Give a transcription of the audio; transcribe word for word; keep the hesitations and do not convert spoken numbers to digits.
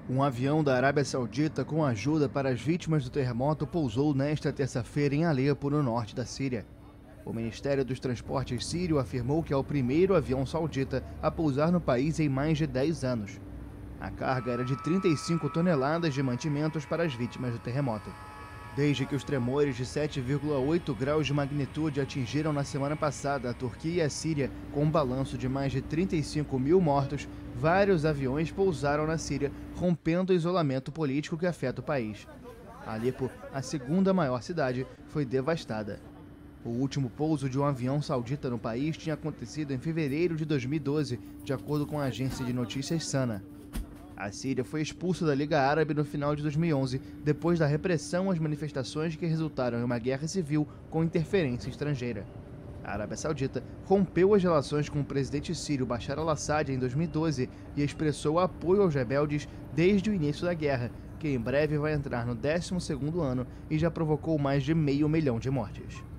Um avião da Arábia Saudita com ajuda para as vítimas do terremoto pousou nesta terça-feira em Alepo, no norte da Síria. O Ministério dos Transportes sírio afirmou que é o primeiro avião saudita a pousar no país em mais de dez anos. A carga era de trinta e cinco toneladas de mantimentos para as vítimas do terremoto. Desde que os tremores de sete vírgula oito graus de magnitude atingiram na semana passada a Turquia e a Síria, com um balanço de mais de trinta e cinco mil mortos, vários aviões pousaram na Síria, rompendo o isolamento político que afeta o país. Alepo, a segunda maior cidade, foi devastada. O último pouso de um avião saudita no país tinha acontecido em fevereiro de dois mil e doze, de acordo com a agência de notícias Sana. A Síria foi expulsa da Liga Árabe no final de dois mil e onze, depois da repressão às manifestações que resultaram em uma guerra civil com interferência estrangeira. A Arábia Saudita rompeu as relações com o presidente sírio Bashar al-Assad em dois mil e doze e expressou apoio aos rebeldes desde o início da guerra, que em breve vai entrar no décimo segundo ano e já provocou mais de meio milhão de mortes.